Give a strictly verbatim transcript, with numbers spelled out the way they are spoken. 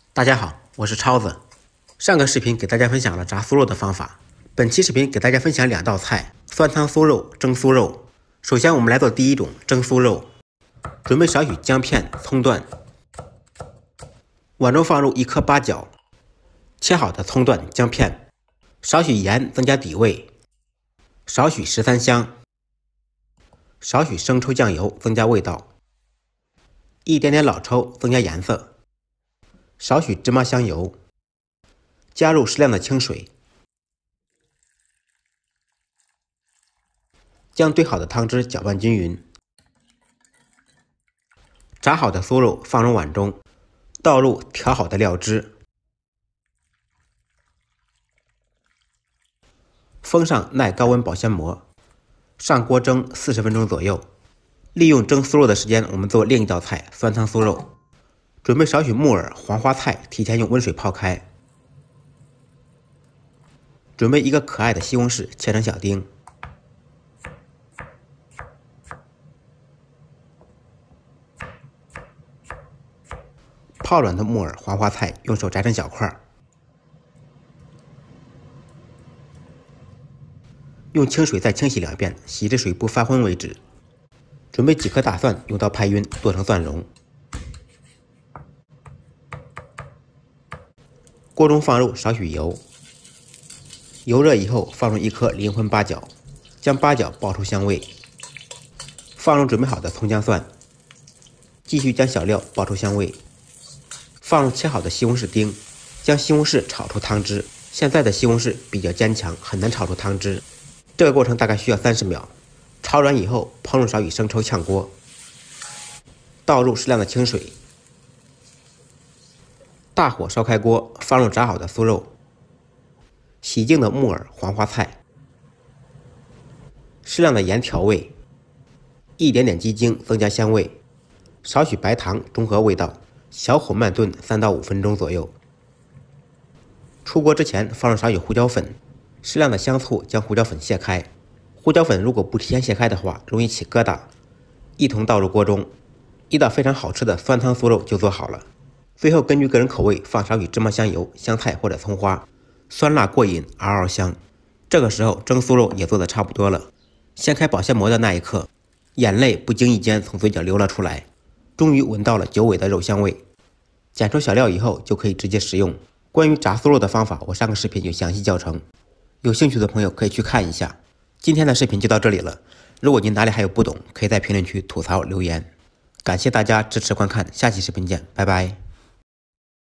大家好，我是超子。上个视频给大家分享了炸酥肉的方法，本期视频给大家分享两道菜：酸汤酥肉、蒸酥肉。首先，我们来做第一种蒸酥肉。准备少许姜片、葱段，碗中放入一颗八角，切好的葱段、姜片，少许盐增加底味，少许十三香，少许生抽酱油增加味道，一点点老抽增加颜色，少许芝麻香油，加入适量的清水，将兑好的汤汁搅拌均匀。炸好的酥肉放入碗中，倒入调好的料汁，封上耐高温保鲜膜，上锅蒸四十分钟左右。利用蒸酥肉的时间，我们做另一道菜酸汤酥肉。准备少许木耳、黄花菜，提前用温水泡开。准备一个可爱的西红柿，切成小丁。泡软的木耳、黄花菜用手摘成小块，用清水再清洗两遍，洗至水不发浑为止。准备几颗大蒜，用刀拍匀，剁成蒜蓉。锅中放入少许油，油热以后放入一颗灵魂八角，将八角爆出香味。放入准备好的葱姜蒜，继续将小料爆出香味。放入切好的西红柿丁，将西红柿炒出汤汁。现在的西红柿比较坚强，很难炒出汤汁。这个过程大概需要三十秒。炒软以后，烹入少许生抽炝锅，倒入适量的清水，大火烧开锅，放入炸好的酥肉，洗净的木耳、黄花菜，适量的盐调味，一点点鸡精增加香味，少许白糖中和味道。小火慢炖三到五分钟左右。出锅之前放入少许胡椒粉，适量的香醋将胡椒粉卸开。胡椒粉如果不提前卸开的话，容易起疙瘩。一同倒入锅中，一道非常好吃的酸汤酥肉就做好了。最后根据个人口味放少许芝麻香油、香菜或者葱花，酸辣过瘾，嗷嗷香。这个时候蒸酥肉也做得差不多了。掀开保鲜膜的那一刻，眼泪不经意间从嘴角流了出来。终于闻到了久违的肉香味，剪出小料以后就可以直接食用。关于炸酥肉的方法，我上个视频有详细教程，有兴趣的朋友可以去看一下。今天的视频就到这里了，如果您哪里还有不懂，可以在评论区吐槽留言。感谢大家支持观看，下期视频见，拜拜。